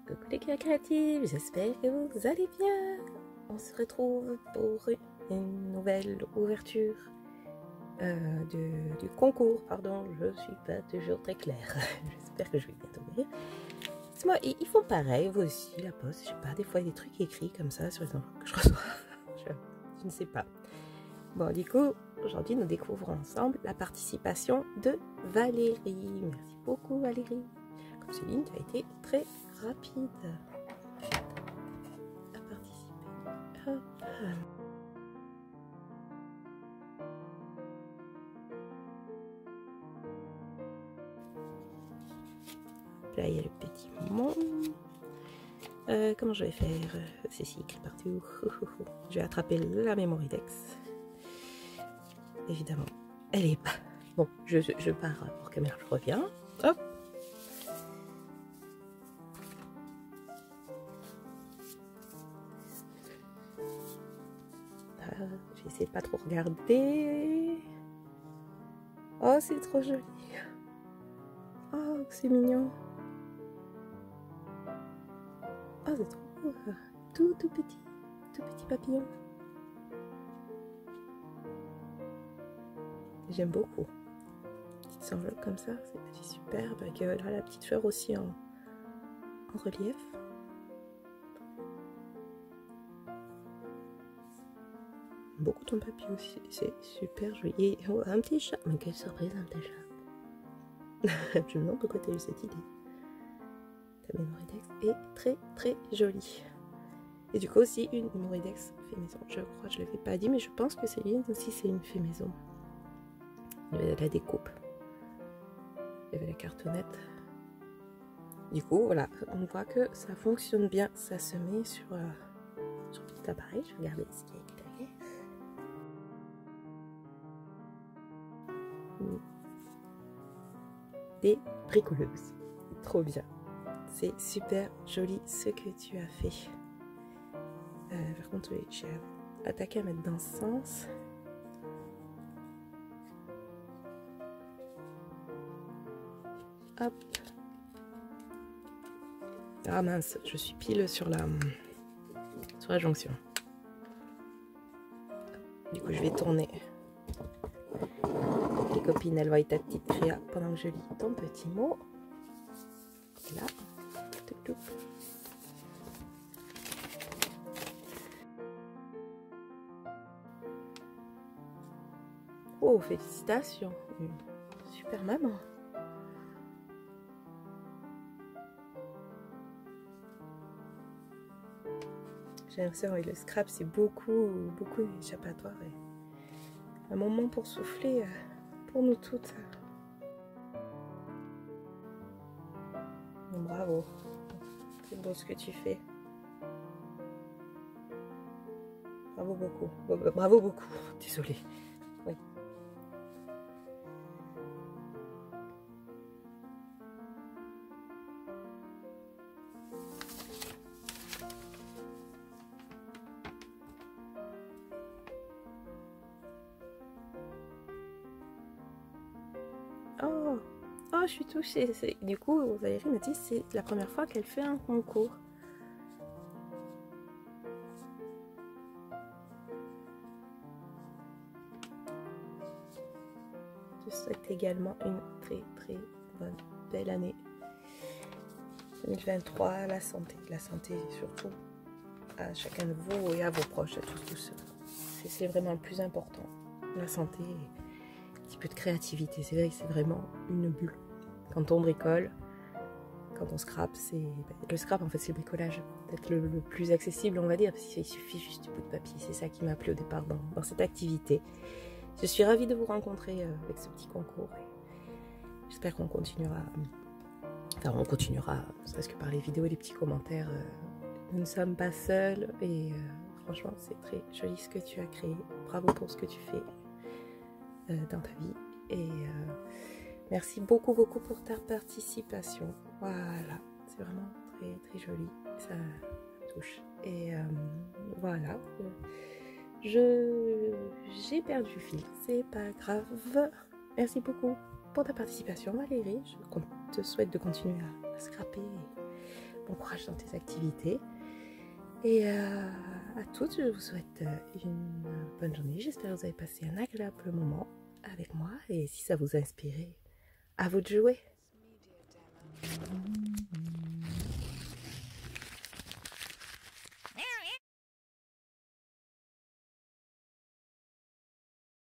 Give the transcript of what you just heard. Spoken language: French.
Coucou les créatives, j'espère que vous allez bien. On se retrouve pour une nouvelle ouverture du concours. Pardon, je suis pas toujours très claire. J'espère que je vais bientôt ouvrir. Moi, ils font pareil, vous aussi, la poste. Je sais pas, des fois il y a des trucs écrits comme ça sur les enveloppes que je reçois. je ne sais pas. Bon, du coup, aujourd'hui nous découvrons ensemble la participation de Valérie. Merci beaucoup Valérie. Comme Céline qui a été très rapide à participer. Hop. Là, il y a le petit monde. Comment je vais faire? C'est ici écrit partout. Je vais attraper la Mémoridex. Évidemment, elle est pas. Bon, je pars hors caméra, je reviens. Hop. Je vais essayer de pas trop regarder. Oh, c'est trop joli. Oh, c'est mignon. Oh, c'est trop beau. Tout petit papillon. J'aime beaucoup. Petite enveloppe comme ça, c'est superbe. Avec là, la petite fleur aussi en relief. Beaucoup ton papier aussi, c'est super joli. Et oh, un petit chat, mais quelle surprise, un petit chat. Je me demande pourquoi tu as eu cette idée. Ta Mémoridex est très jolie. Et du coup aussi une Mémoridex fait maison. Je crois, je ne l'avais pas dit, mais je pense que Céline aussi c'est une fait maison. Il y avait la découpe. Il y avait la cartonnette. Du coup, voilà, on voit que ça fonctionne bien. Ça se met sur petit appareil. Je vais regarder ce qui est écrit derrière. Des bricoleuses. Trop bien. C'est super joli ce que tu as fait. Par contre, j'ai attaqué à mettre dans ce sens. Hop. Ah mince, je suis pile sur la jonction. Du coup, je vais tourner. Les copines, elles voient ta petite créa pendant que je lis ton petit mot. Là. Oh, félicitations. Une super maman. J'ai l'impression que le scrap, c'est beaucoup d'échappatoire. Et un moment pour souffler pour nous toutes. Bon, bravo. C'est beau ce que tu fais. Bravo beaucoup. Bravo beaucoup. Désolée. Oui. Oh, je suis touchée. Du coup, Valérie me dit que c'est la première fois qu'elle fait un concours. Je souhaite également une très bonne, belle année 2023. La santé surtout à chacun de vous et à vos proches, à tous. C'est vraiment le plus important. La santé, un petit peu de créativité. C'est vrai que c'est vraiment une bulle. Quand on bricole, quand on scrape, le scrap en fait c'est le bricolage peut-être le plus accessible on va dire, parce qu'il suffit juste du bout de papier. C'est ça qui m'a plu au départ dans cette activité. Je suis ravie de vous rencontrer avec ce petit concours. J'espère qu'on continuera, ne serait-ce que par les vidéos et les petits commentaires. Nous ne sommes pas seuls et franchement c'est très joli ce que tu as créé. Bravo pour ce que tu fais dans ta vie et merci beaucoup pour ta participation. Voilà, c'est vraiment très joli, ça touche. Et voilà, j'ai perdu le fil, c'est pas grave. Merci beaucoup pour ta participation Valérie. Je te souhaite de continuer à scraper. Bon courage dans tes activités. Et à toutes, je vous souhaite une bonne journée. J'espère que vous avez passé un agréable moment avec moi. Et si ça vous a inspiré, à vous de jouer.